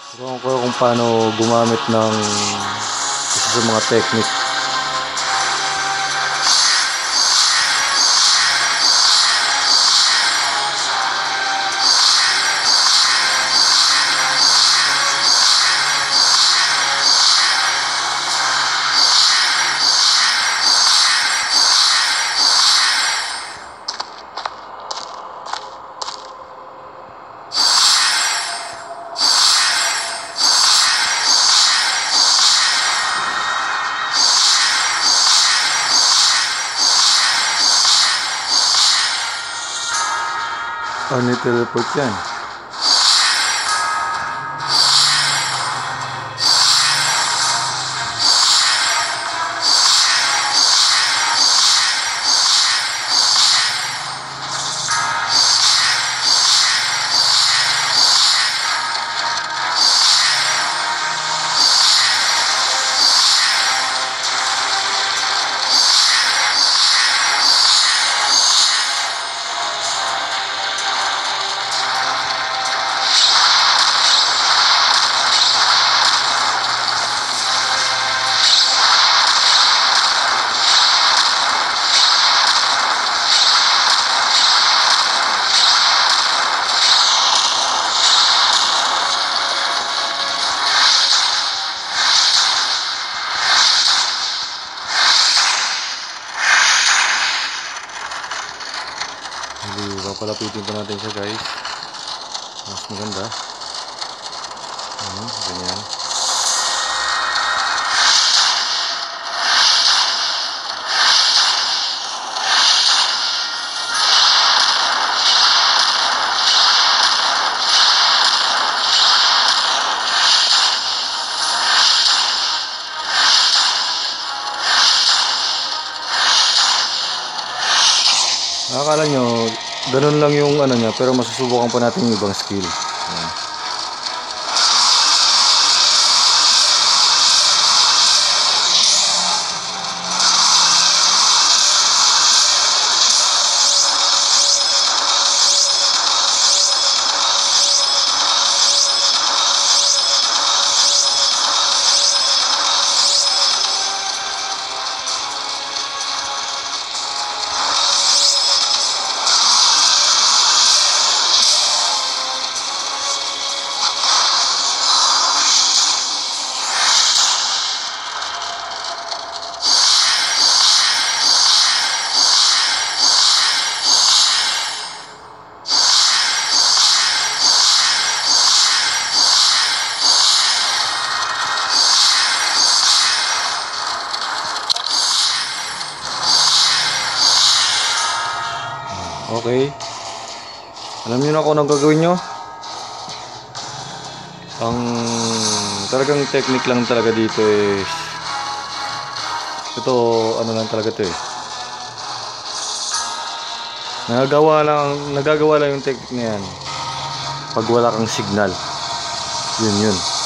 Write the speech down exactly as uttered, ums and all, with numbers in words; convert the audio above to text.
Turuan ko kung paano gumamit ng isa sa mga technique. Unli teleport yan. Hindi, papalapitin pa natin siya, guys. Mas maganda. Hmm, ganyan. Akala nyo, ganun lang yung ano niya, pero masusubukan pa natin yung ibang skill. Ayan. Okay. Alam niyo na kung anong gagawin nyo? Ang talagang technique lang talaga dito is ito, ano lang talaga to eh. Nagagawa lang, nagagawa lang yung technique na yan pag wala kang signal. Yun yun.